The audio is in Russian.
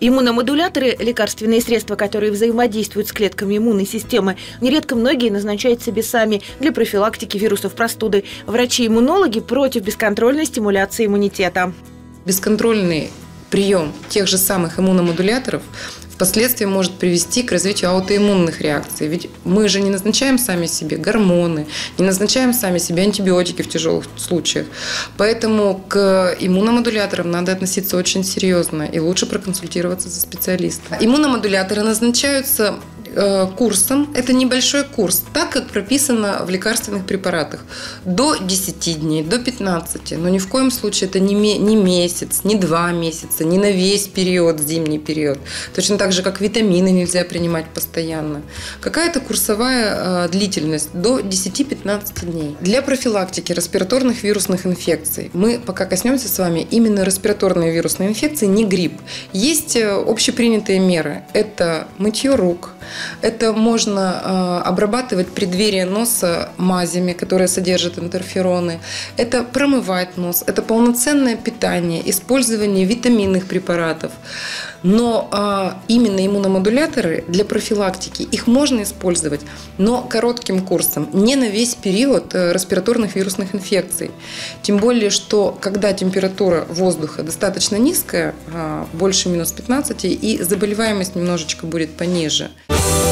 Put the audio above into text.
Иммуномодуляторы – лекарственные средства, которые взаимодействуют с клетками иммунной системы. Нередко многие назначают себе сами для профилактики вирусов простуды. Врачи-иммунологи против бесконтрольной стимуляции иммунитета. Бесконтрольный прием тех же самых иммуномодуляторов впоследствии может привести к развитию аутоиммунных реакций. Ведь мы же не назначаем сами себе гормоны, не назначаем сами себе антибиотики в тяжелых случаях. Поэтому к иммуномодуляторам надо относиться очень серьезно и лучше проконсультироваться со специалистом. Иммуномодуляторы назначаются курсом, это небольшой курс, так как прописано в лекарственных препаратах, до 10 дней, до 15, но ни в коем случае это не месяц, не 2 месяца, не на весь период, зимний период. Точно так же, как витамины нельзя принимать постоянно. Какая-то курсовая длительность до 10-15 дней. Для профилактики респираторных вирусных инфекций мы пока коснемся с вами именно респираторные вирусные инфекции, не грипп. Есть общепринятые меры. Это мытье рук. Это можно обрабатывать преддверие носа мазями, которые содержат интерфероны. Это промывать нос. Это полноценное питание, использование витаминных препаратов. Но именно иммуномодуляторы для профилактики, их можно использовать, но коротким курсом, не на весь период респираторных вирусных инфекций. Тем более, что когда температура воздуха достаточно низкая, больше минус 15, и заболеваемость немножечко будет пониже.